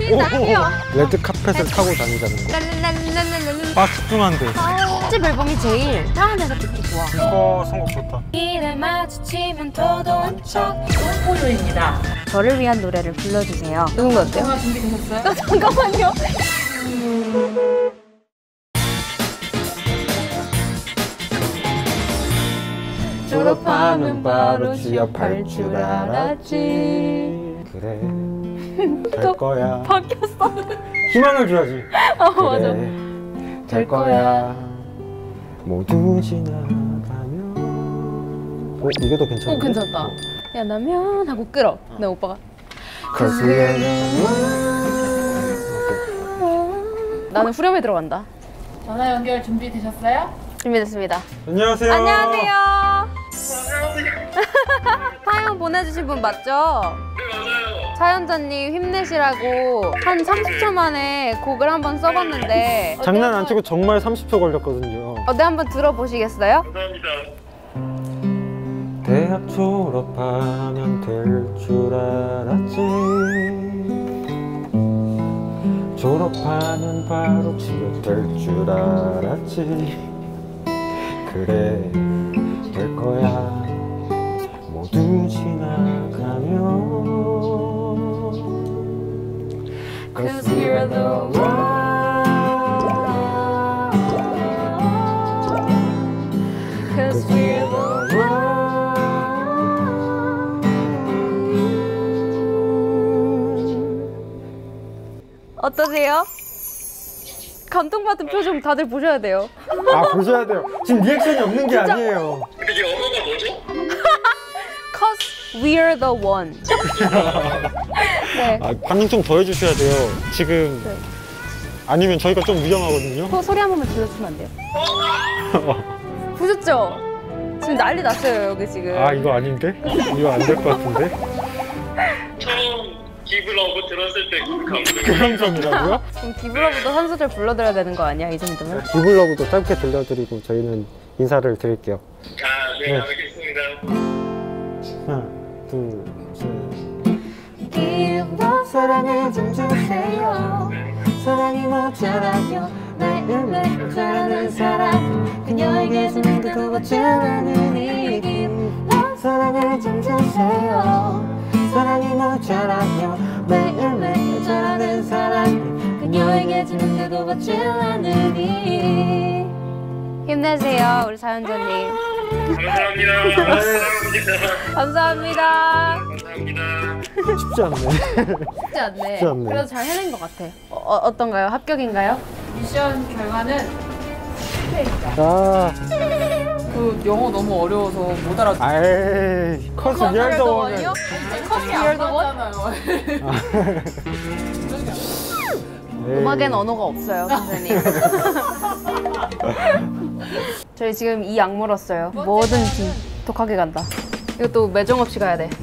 신나요. 레드카펫을 타고 다니자는 거. 아, 집중한데. 집 앨범이 제일 태어나서 듣기 좋아. 이거 선곡 좋다. 길을 마주치면 도도한 척 호요입니다. 저를 위한 노래를 불러주세요. 누군 거 어때요? 영화 준비되셨어요? 잠깐만요. 졸업하면 바로 취업할 줄 알았지. 그래, 될 거야. 바뀌었어. 희망을 줘야지. 맞아. 그래, 될 거야. 모두 지나가면. 이게 더 괜찮은데? 괜찮다. 야, 나면 하고 끌어. 내 오빠가. Cause we are the 나는 후렴에 들어간다. 전화 연결 준비되셨어요? 준비됐습니다. 안녕하세요. 안녕하세요. 사연 보내주신 분 맞죠? 네, 맞아요. 사연자님 힘내시라고 한 30초 만에 곡을 한번 써봤는데 장난 안 치고 정말 30초 걸렸거든요. 네, 한번 들어보시겠어요? 감사합니다. 대학 졸업하면 될 줄 알았지. 졸업하면 바로 취업 될 줄 알았지. 그래, 될 거야. 모두 지나가면. Cause we're the one. Cause we're the one. 어떠세요? 감동받은 표정 다들 보셔야 돼요. 아, 보셔야 돼요. 지금 리액션이 없는 게 아니에요. 근데 이게 언어가 뭐죠? Cause we're the one. 네. 아, 반응 좀 더 해주셔야 돼요. 지금 네. 아니면 저희가 좀 위험하거든요. 소리 한 번만 들려주면 안 돼요? 보셨죠? 지금 난리 났어요 여기 지금. 아, 이거 아닌데? 이거 안 될 것 같은데? 처음 기브러브 들었을 때 그 감동. 그 감정이라고요? 그럼 기브러브도 한 소절 불러드려야 되는 거 아니야 이 정도면? 기블러브도 짧게 들려드리고 저희는 인사를 드릴게요. 아, 네, 네. 알겠습니다. 하나, 둘, 셋. 기브러브 사랑을 좀 주세요. 사랑이 모자라요. 매일매일 잘하는 사람 그녀에게 주는 그 고치라는 이 기브러브 사랑을 좀 주세요. 사랑이 모자라요. 매일매일 잘하는 사람 그녀에게 주는 그 고치라는 이. 힘내세요 우리 사연자님. 감사합니다. 감사합니다. 감사합니다. 감사합니다. 쉽지 않네. 쉽지 않네. 쉽지 않네. 그래도 잘 해낸 것 같아. 어떤가요? 합격인가요? 미션 결과는 실패입니다. 아, 그 영어 너무 어려워서 못 알아듣. 아이, 커스 리얼더 원은. 컷이 안 맞잖아요. 음악엔 언어가 없어요, 선생님. 저희 지금 이 약 물었어요. 뭐든지 독하게 간다. 이것도 매정 없이 가야 돼.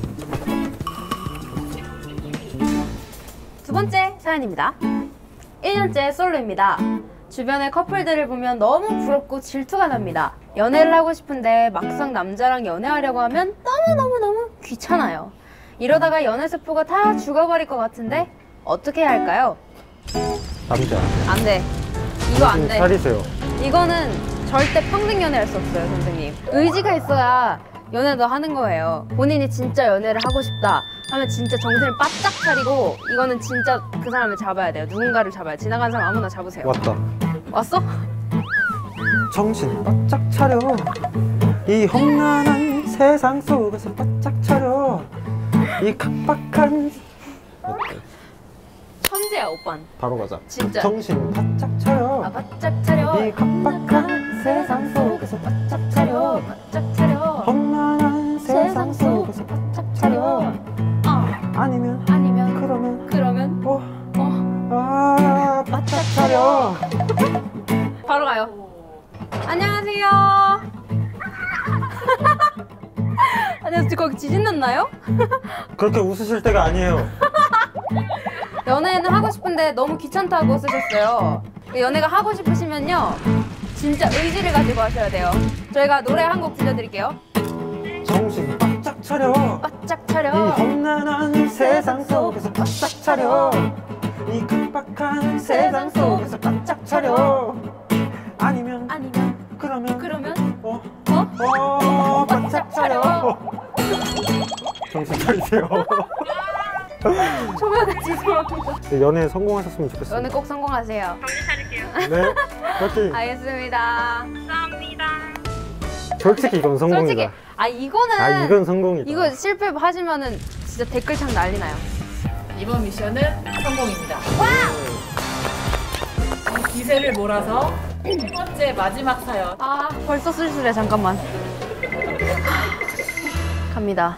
두 번째 사연입니다. 1년째 솔로입니다. 주변의 커플들을 보면 너무 부럽고 질투가 납니다. 연애를 하고 싶은데 막상 남자랑 연애하려고 하면 너무너무너무 귀찮아요. 이러다가 연애 세포가 다 죽어버릴 것 같은데 어떻게 해야 할까요? 남자. 안 돼. 이거 안 돼. 차리세요. 이거는 절대 평생 연애할 수 없어요, 선생님. 의지가 있어야 연애도 하는 거예요. 본인이 진짜 연애를 하고 싶다 하면 진짜 정신을 바짝 차리고 이거는 진짜 그 사람을 잡아야 돼요. 누군가를 잡아야 돼요. 지나가는 사람 아무나 잡으세요. 왔다. 왔어? 정신 바짝 차려. 이 험난한 세상 속에서 바짝 차려. 이 각박한. 어때? 천재야, 오빤. 바로 가자. 진짜. 정신 바짝 차려. 바짝 차려. 이 각박한 세상 속에서 바짝 차려. 바짝 차려. 험난한 세상 속에서 바짝 차려. 아니면 그러면 바짝 차려. 바로 가요. 안녕하세요. 안녕하세요. 거기 지진 났나요? 그렇게 웃으실 때가 아니에요. 연애는 하고 싶은데 너무 귀찮다고 쓰셨어요. 연애가 하고 싶으시면요 진짜 의지를 가지고 하셔야 돼요. 저희가 노래 한 곡 들려드릴게요. 정신 바짝 차려. 바짝 이 차려. 험난한 세상 속에서 바짝 차려. 이 각박한 세상 속에서 바짝 차려. 아니면 그러면 바짝 차려. 정신 차리세요. 초면에 죄송합니다. 연애에 성공하셨으면 좋겠어요. 오늘 꼭 성공하세요. 정신 차릴게요. 네, 파이팅. 알겠습니다. 감사합니다. 솔직히 이건 성공이다. 솔직히 이거는 이건 성공이다. 이거 실패하시면은 진짜 댓글창 난리 나요. 이번 미션은 성공입니다. 이 기세를 몰아서 세 번째 마지막 사연. 아 벌써 쓸쓸해. 잠깐만. 갑니다.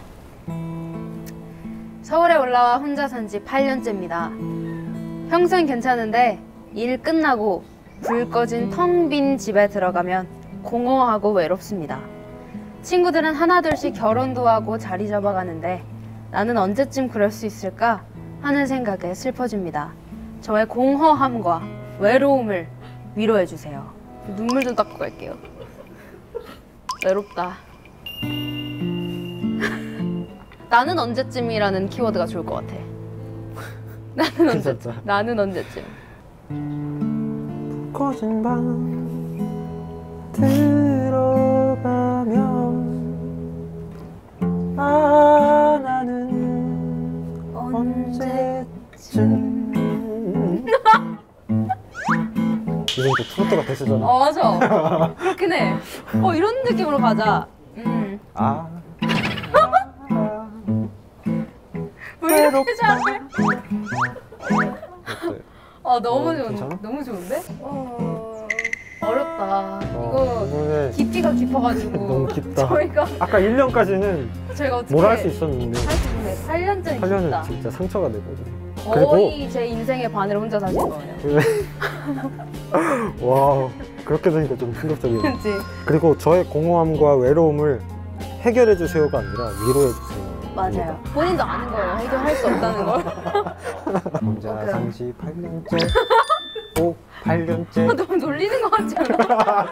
서울에 올라와 혼자 산 지 8년째입니다. 평소엔 괜찮은데 일 끝나고 불 꺼진 텅 빈 집에 들어가면 공허하고 외롭습니다. 친구들은 하나둘씩 결혼도 하고 자리 잡아가는데 나는 언제쯤 그럴 수 있을까 하는 생각에 슬퍼집니다. 저의 공허함과 외로움을 위로해주세요. 눈물 좀 닦고 갈게요. 외롭다. 나는 언제쯤이라는 키워드가 좋을 것 같아. 나는 언제쯤. 진짜. 나는 언제쯤. 꺼진 방 들어가면 나는 언제쯤. 이건 또 트로트가 되시잖아. 맞아. 그렇긴 해. 이런 느낌으로 가자. 왜 이렇게 잘해? 너무 좋은데? 괜찮아? 너무 좋은데? 어렵다. 이거 이번에 깊이가 깊어가지고. 너무 깊다. 저희가 아까 1년까지는 어떻게 뭘 할 수 있었는데 할 수 있는데 8년째는 8년은 깊다. 진짜 상처가 되거든. 거의 제 인생의 반을 혼자 사신 거예요. 와, 그렇게 되니까 좀 충격적이네. 그치? 그리고 저의 공허함과 외로움을 해결해 주세요가 아니라 위로해 주세요. 맞아요. 본인도 아는 거예요. 해결할 수 없다는 걸. 혼자 산지 8년째. 8년째. 너무 놀리는 것 같지 않아?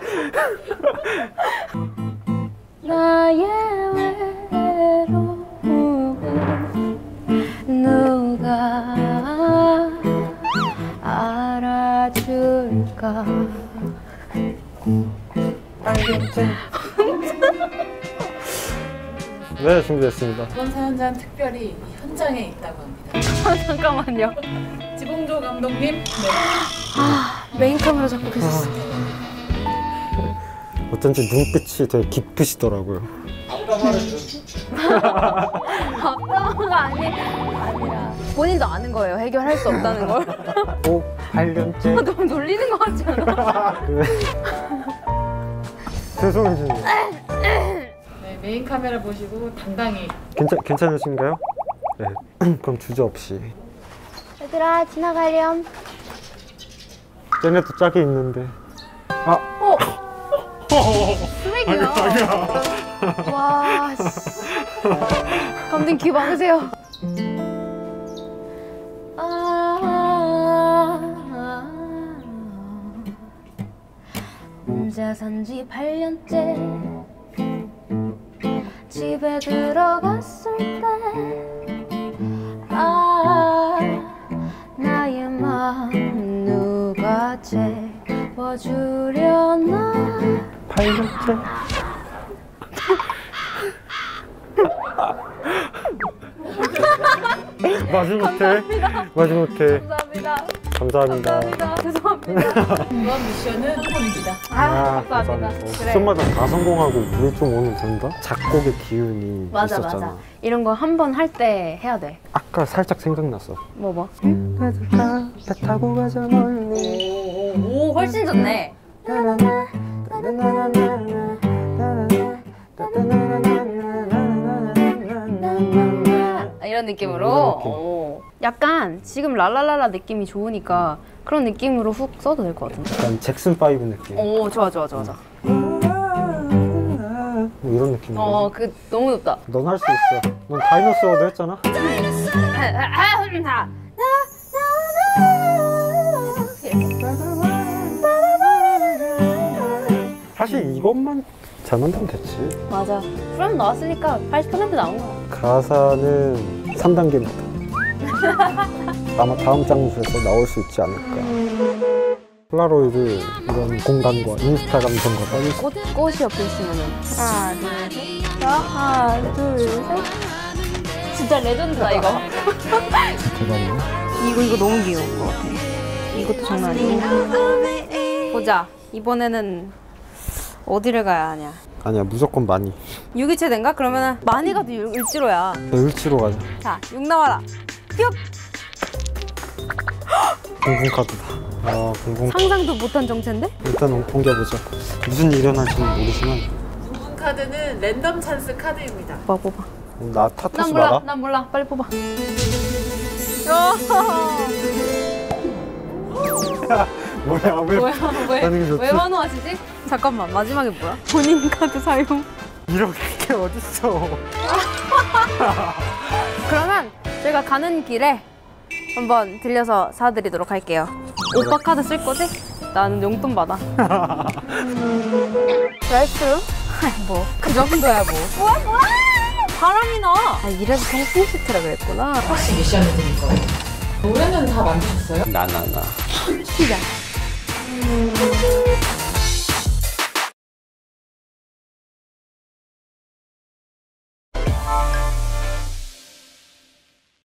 나의 외로움 누가 알아줄까? 8년째. 네, 준비됐습니다. 이번 사연자는 특별히 이 현장에 있다고 합니다. 잠깐만요. 지봉조 감독님. 네. 메인 카메라 잡고 계셨어. 어쩐지 눈빛이 되게 깊으시더라고요. 답답가 아니라 본인도 아는 거예요. 해결할 수 없다는 걸. 8년째. 너무 놀리는 것 같지 않아? 죄송해요. 네, 메인 카메라 보시고 당당히. 괜찮으신가요? 네. 그럼 주저없이. 얘들아 지나가렴. 쟤네도 짝이 있는데. 쓰레기야. 와, 씨. 감독님 귀 막으세요. 혼자 산지 8년째 집에 들어갔을 때 나의 마음 누가 채워주려나. 8년째. 마지못해. 감사합니다. 감사합니다. 죄송합니다. 이번 미션은 성공입니다. 감사합니다. 그래. 시험마다 다 성공하고 우리 좀 오늘 된다? 작곡의 기운이 맞아 있었잖아. 맞아. 이런 거 한 번 할 때 해야 돼. 아까 살짝 생각났어. 뭐? 배 타고 가자 멀리. 오 훨씬 좋네. 이런 느낌으로. 약간 지금 랄랄랄라 느낌이 좋으니까 그런 느낌으로 훅 써도 될 것 같은데. 약간 잭슨 5 느낌. 오 좋아. 뭐 이런 느낌. 그 너무 높다. 넌 할 수 있어. 넌 다이너스워드 했잖아. 사실 이것만 잘 만들면 됐지. 맞아. 프롬 나왔으니까 80% 나온 거야. 가사는 3단계부터. 아마 다음 장소에서 나올 수 있지 않을까. 폴라로이드 이런 공간과 인스타감 이런 거 빠질 수 꽃이 옆에 있으면은 하나 둘 셋. 하나 둘 셋. 진짜 레전드다 이거. 대박이네. 이거 너무 귀여운 것 같아. 이것도 장난 아니고. 보자. 이번에는 어디를 가야 하냐. 아니야, 무조건 많이. 6이체된가? 그러면은 많이 가도 을지로야. 을지로 가자. 자, 6 나와라. 뿅! 공공카드다. 아, 공공. 상상도 못한 정체인데? 일단 옮겨보자. 무슨 일이 일어날지는 모르지만. 부분 카드는 랜덤 찬스 카드입니다. 뽑아. 나 타투스 난 몰라. 말아? 난 몰라. 빨리 뽑아. 뭐야, 왜 뭐야? 하는 게 좋지? 왜 환호하시지? 잠깐만. 마지막에 뭐야? 본인 카드 사용. 이렇게 게 어딨어. 그러면 저희가 가는 길에 한번 들려서 사드리도록 할게요. 오빠 카드 쓸 거지? 나는 용돈 받아. 드라이브스루? 뭐, 그 정도야 뭐. 뭐야? 바람이 나. 아, 이래서 통풍 시트라 그랬구나. 혹시 미션을 드릴 거예요. 노래는 다 만드셨어요? 나. 시작.